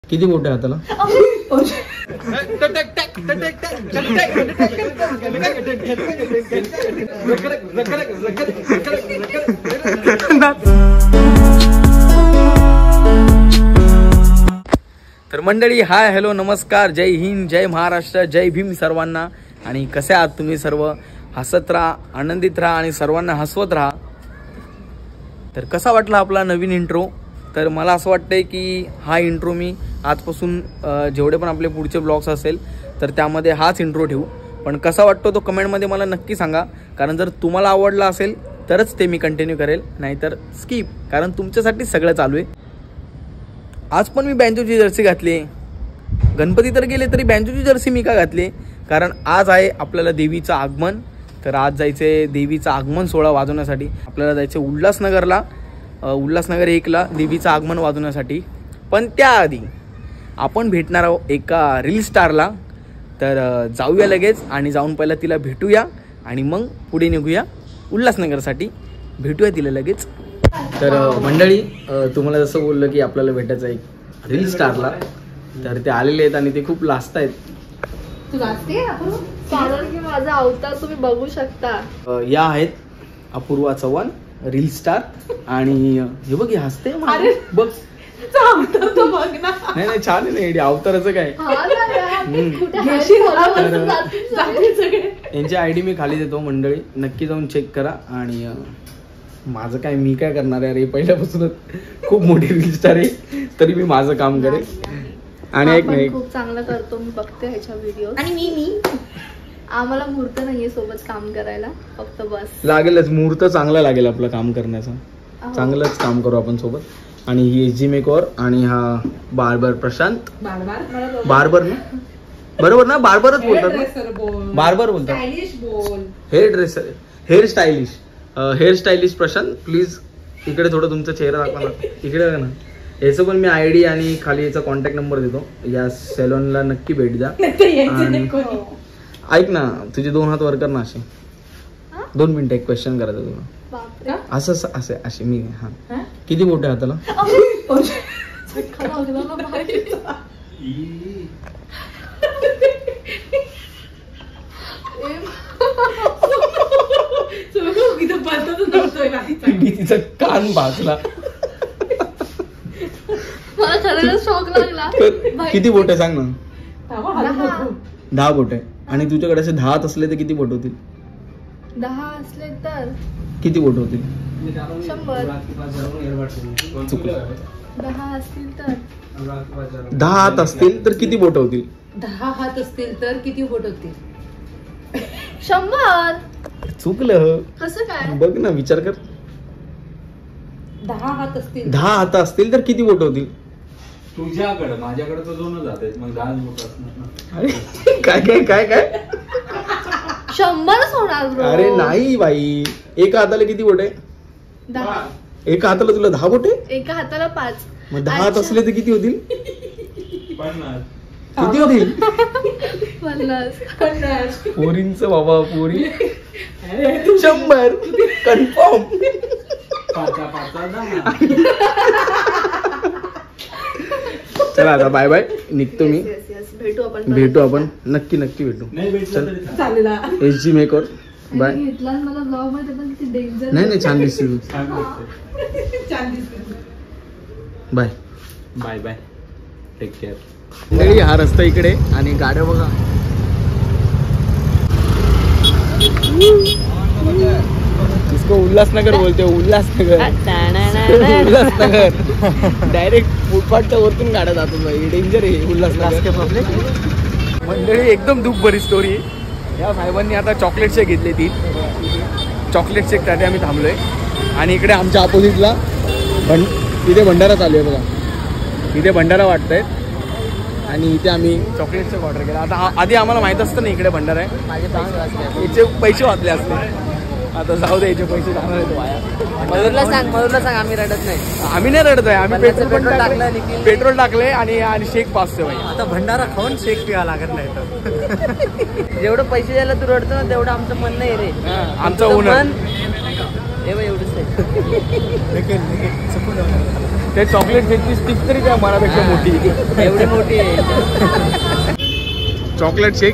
किती मोठे हाताला? तर मंडळी, हाय हॅलो नमस्कार, जय हिंद, जय महाराष्ट्र, जय भीम सर्वांना. आणि कसे आहात तुम्ही सर्व? हसत राहा, आनंदित राहा आणि सर्वांना हसवत राहा. तर कसा वाटला आपला नवीन इंट्रो? तर मला असं वाटतंय की हा इंट्रो मी आजपासून जेवढे पण आपले पुढचे ब्लॉग्स असेल तर त्यामध्ये हाच इंट्रो ठेवू. पण कसा वाटतो तो कमेंटमध्ये मला नक्की सांगा, कारण जर तुम्हाला आवडला असेल तरच ते मी कंटिन्यू करेल, नाहीतर स्किप, कारण तुमच्यासाठी सगळं चालू आहे. आज पण मी बँजोची जर्सी घातली. गणपती तर गेले तरी बँजोची जर्सी मी का घातली? कारण आज आहे आपल्याला देवीचं आगमन. तर आज जायचे देवीचं आगमन सोहळा वाजवण्यासाठी. आपल्याला जायचं उल्हासनगरला, उल्हासनगर 1ला देवीचं आगमन वाजवण्यासाठी. पण त्याआधी आपण भेटणार आहोत एका रील स्टारला. तर जाऊया लगेच आणि जाऊन पहिला तिला भेटूया आणि मग पुढे निघूया उल्हासनगरसाठी. भेटूया तिला लगेच. तर मंडळी, तुम्हाला जसं बोललं की आपल्याला भेटायचं एक रील स्टारला, तर ते आलेले आहेत आणि ते खूप लाजत आहेत. तू लाजते? कारण की माझा अवतार तुम्ही बघू शकता. या आहेत अपूर्वा चव्हाण, रील स्टार. आणि हे बघ, हसते बघ. नाही छान आहे ना अवताराचं काय. यांची आयडी मी खाली देतो मंडळी, नक्की जाऊन चेक करा. आणि माझं काय, मी काय करणार आहे रे, पहिल्यापासूनच खूप मोठी रील स्टार आहे, तरी मी माझं काम करेन. आणि एक नाही, खूप चांगलं करतो, मी बघते ह्याच्या व्हिडिओ. आणि मी आम्हाला मुहूर्त नाहीये सोबत काम करायला, फक्त बस लागेलच मुहूर्त, चांगला लागेल आपलं काम करण्याचं. चांगलंच काम करू आपण सोबत. आणि ही एजी मेकओव्हर आणि हा बार्बर प्रशांत. बार्बर ना, बरोबर ना, बार्बरच बोलतात, बार्बर बोलतात. Hair stylish Prashant. प्लीज इकडे थोडं तुमचा चेहरा दाखवा ना, इकडे ना. याचं पण मी आयडी आणि खाली याचा कॉन्टॅक्ट नंबर देतो. या सॅलॉनला नक्की भेट द्या. ऐक ना, तुझे 2 हात वर कर ना असे. 2 मिनिटं एक क्वेश्चन करायचं तुला. असं असे असे मी. हा, किती मोठे हाताला? तिचा कान भाजला. मला खरंच शॉक लागला. किती बोट सांग ना? 10 बोट. आणि तुझ्याकडे असे 10 असले तर किती बोट होतील? 10 असले तर किती बोट होतील? 100. चुकलं. 10 असतील तर 10 हात असतील तर किती बोट होतील? 10 हात असतील तर किती बोट होतील? 100. चुकलं. कसं काय? बघ ना, विचार कर. 10 हात असतील, 10 हात असतील तर किती बोट होतील? तुझ्याकडे, माझ्याकडे तर 2च जातात, मग 10 बोट असणार. काय काय काय काय 100च होणार ब्रो. अरे नाही बाई, एका हाताला किती बोट आहे? 10. एका हाताला तुला 10 बोट आहे? एका हाताला 5. मग 10 हात असले तर किती होतील? 50. किती होतील? 50. पोरींच बाबा, पोरी 100 कन्फर्म. चला आता बाय बाय, निघतो मी. भेटू आपण नक्की भेटू. चालेल. AG makeover. बाय. मला ब्लॉग मध्ये पण किती डेंजर. नाही छान दिसतील. Bye bye bye, take care. मंडळी, हा रस्ता इकडे आणि गाड्या बघा. इसको उल्हासनगर बोलते, उल्हासनगर. उल्हासनगर डायरेक्ट फुटपाथच्या वरतून गाड्या जातात भाई, डेंजर आहे उल्हासनगर. मंडळी, एकदम दुःख भरी स्टोरी. या साहेबांनी आता चॉकलेट शेक घेतली. ती चॉकलेट शेक साठी आम्ही थांबलोय. आणि इकडे आमच्या अपोजिटला इथे भंडारा चालू आहे बघा. इथे भंडारा वाटतंय आणि इथे आम्ही चॉकलेट शेक ऑर्डर केला. आता आधी आम्हाला माहित असतं ना इकडे भंडारा आहे, याचे पैसे वाचले असते. आता जाऊ दे, याचे पैसे जाणार आहेत वाया. मयूरला सांग आम्ही रडत नाही. आम्ही नाही रडत आहे, आम्ही पेट्रोल टाकले आणि शेक पाचते भाई. आता भंडारा खाऊन शेक पिवा लागत नाही तर जेवढं पैसे द्यायला तू रडतो ना, तेवढं आमचं मन नाही रे. आमचं मन हे बघ एवढंच आहे. ते चॉकलेट शेकची स्टिक तरी त्या मनापेक्षा मोठी. एवढी मोठी आहे. चॉकलेट शेक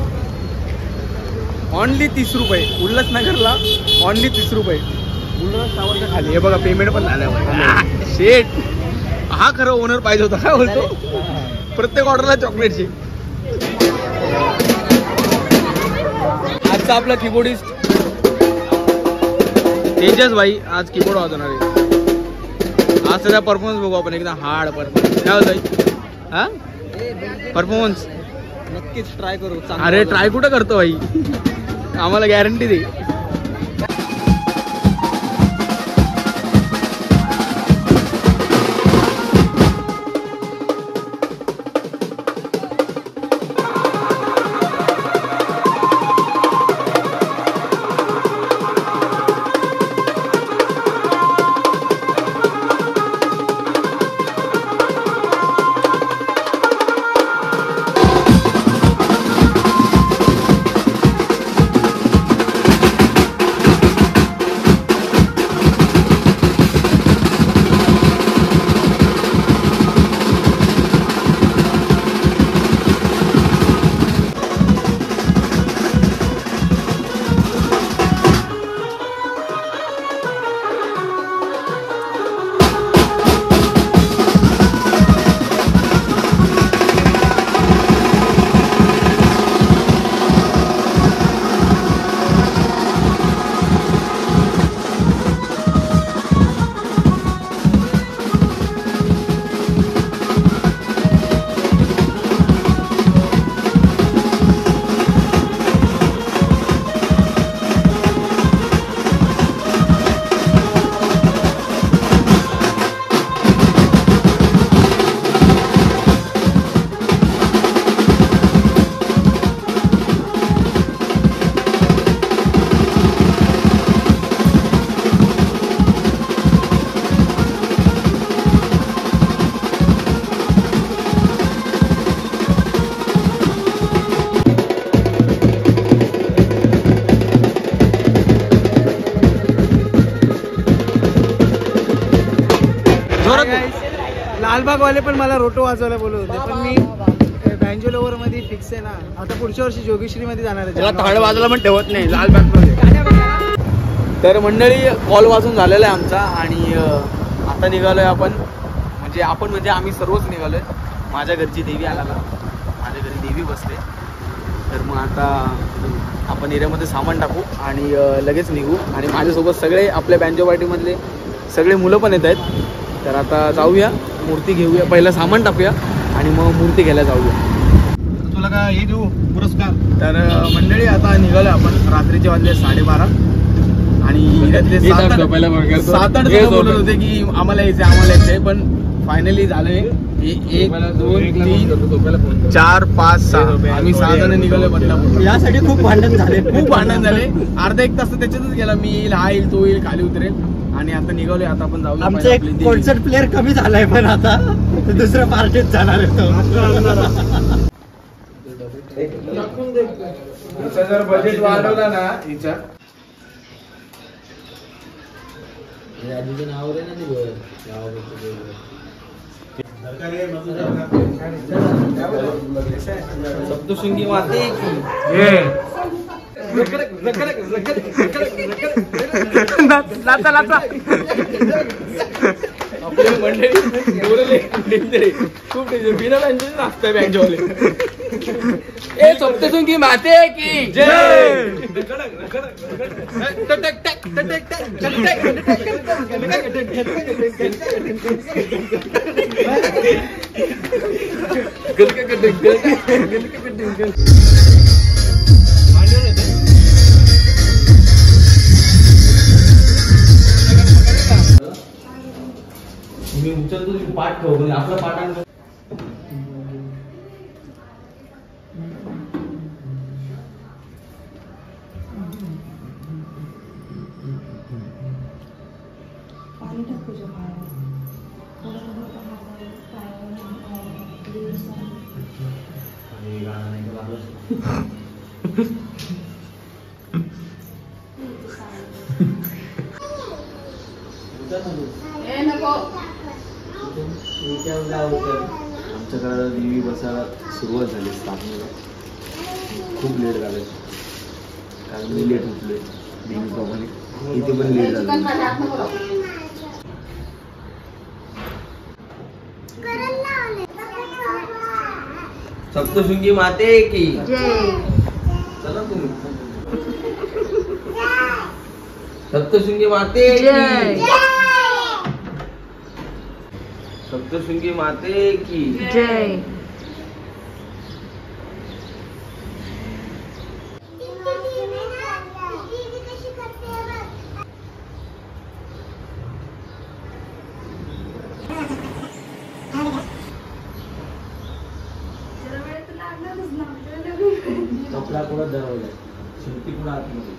ऑनली 30 रुपये. उल्हासनगरला ऑनली 30 रुपये. उल्हास टावरच्या खाली. हे बघा पेमेंट पण झालं. शेट हा खरं ओनर पाहिजे होता. काय बोलतो प्रत्येक ऑर्डरला चॉकलेट शेक. आजचा आपला कीबोर्डिस्ट तेजस भाई आज कीबोर्ड वाजवणार आहे. आज सध्या परफॉर्मन्स बघू आपण एकदम हार्ड परफॉर्मन्स. काय होत हा परफॉर्मन्स नक्कीच ट्राय करू. अरे ट्राय कुठं करतो भाई आम्हाला गॅरंटी दे. लालबागवाले पण मला रोटो वाजवायला बोलत होते, पण मी बँजोलोवर मध्ये फिक्स आहे ना. आता पुढच्या वर्षी जोगेश्वरी मध्ये जाणार आहे. थर्ड बाजूला पण ठेवत नाही लालबाग मध्ये. तर मंडळी कॉल वाजून झालेला आहे आमचा आणि आता निघालोय आपण. म्हणजे आम्ही सर्वच निघालोय. माझ्या घरची देवी आला, माझ्या घरी देवी बसते. तर मग आता आपण एरियामध्ये सामान टाकू आणि लगेच निघू. आणि माझ्यासोबत सगळे आपल्या बँजो पार्टीमधले सगळे मुलं पण येत आहेत. तर आता जाऊया, मूर्ती घेऊया, पहिलं सामान टाकूया आणि मग मूर्ती घ्यायला जाऊया. तुला काय हे देऊ पुरस्कार. तर मंडळी आता निघालो आपण. रात्रीचे वाजले 12:30 आणि त्यातले 7-8 जण बोलत होते की आम्हाला यायचंय, पण फायनली झालंय 1 2 3 4 5 6 आम्ही 6 जण निघालोय बदलापूर. यासाठी खूप भांडण झाले. अर्धा 1 तास त्याच्यातच गेला. मी येईल, हा येईल, तो येईल, खाली उतरेल आणि आता निघालोय. आता आपण जाऊ. आमचा एक कॉन्सर्ट प्लेअर कमी झालाय, पण आता दुसऱ्या पार्टीत जाणार आहे. जर बजेट वाढवला ना हिचा सप्तशृंगी माते आपले मंडळी खूप बिना बँजो नाचताय बँजोवाले. ए सप्तशृंगी माते की जय. मी उचलतो पाठ ठेव म्हणजे आपला पाठांतर आमच्याकडे देवी बसायला सुरुवात झाली स्थापनेला. खूप लेट झालं कारण मी लेट उठलोय देवीप्रमाणे. इथे पण लेट झालं. सप्तशृंगी माते की चला तुम्ही. सप्तशृंगी माते की. सप्तशृंगी माते की जय. कपडा कुठं दरवलाय शेवटी कुठं आतमध्ये.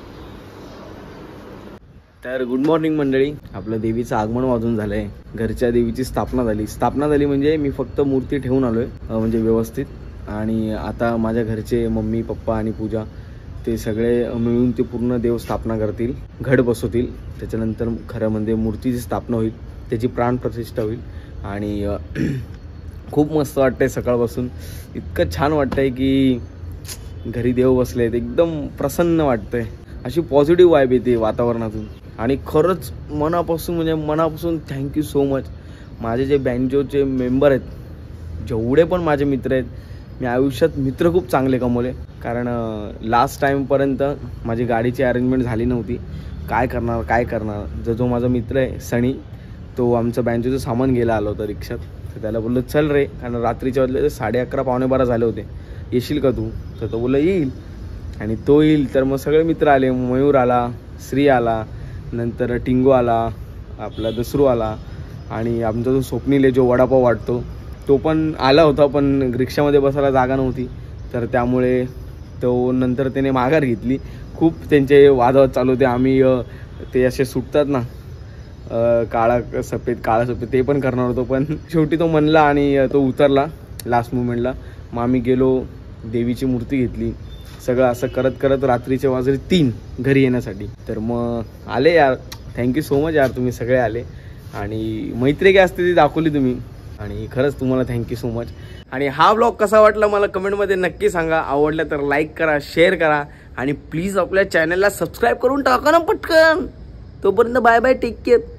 तर गुड मॉर्निंग मंडळी. आपलं देवीचं आगमन वाजून झालंय. घरच्या देवीची स्थापना झाली म्हणजे मी फक्त मूर्ती ठेवून आलोय म्हणजे व्यवस्थित. आणि आता माझ्या घरचे मम्मी पप्पा आणि पूजा ते सगळे मिळून ते पूर्ण देव स्थापना करतील. घट बसवतील. त्याच्यानंतर खरं म्हणजे मूर्तीची स्थापना होईल. त्याची प्राणप्रतिष्ठा होईल. आणि खूप मस्त वाटतंय सकाळपासून. इतकं छान वाटतंय की घरी देव बसलेत. एकदम प्रसन्न वाटतंय. अशी पॉझिटिव्ह वाईब येते वातावरणातून. आणि खरंच मनापासून थँक्यू सो मच. माझे जे बँजोचे मेंबर आहेत, जेवढे पण माझे मित्र आहेत, मी आयुष्यात मित्र खूप चांगले कमवले. कारण लास्ट टाईमपर्यंत माझी गाडीची अरेंजमेंट झाली नव्हती. काय करणार. जो माझा मित्र आहे सनी, तो आमचं बँजोचं सामान घ्यायला आलं होतं रिक्षात. तर त्याला बोललो चल रे, कारण रात्रीच्या वाजले 11:30 पावणे 12 झाले होते. येशील का तू? तर तो बोलला येईल. आणि तो येईल तर मग सगळे मित्र आले. मयूर आला, श्री आला, नंतर टिंगो आला, आपला दसरू आला, आणि आमचा जो स्वप्नील आहे जो वडापाव वाटतो तो पण आला होता. पण रिक्षामध्ये बसायला जागा नव्हती, तर त्यामुळे तो नंतर त्याने माघार घेतली. खूप त्यांचे वादवाद चालू होते. आम्ही ते असे सुटतात ना काळा सफेद ते पण करणार होतो. पण शेवटी तो म्हणला आणि तो उतरला लास्ट मुमेंटला. मग आम्ही गेलो, देवीची मूर्ती घेतली. सगळं असं करत रात्रीचे वाजले 3 घरी येण्यासाठी. तर मग आले यार. थँक्यू सो मच यार, तुम्ही सगळे आले. आणि मैत्री काय असते ती दाखवली तुम्ही. आणि खरंच तुम्हाला थँक्यू सो मच. आणि हा ब्लॉग कसा वाटला मला कमेंटमध्ये नक्की सांगा. आवडला तर लाईक करा, शेअर करा, आणि प्लीज आपल्या चॅनलला सबस्क्राईब करून टाका ना पटकन. तोपर्यंत बाय बाय, टेक केअर.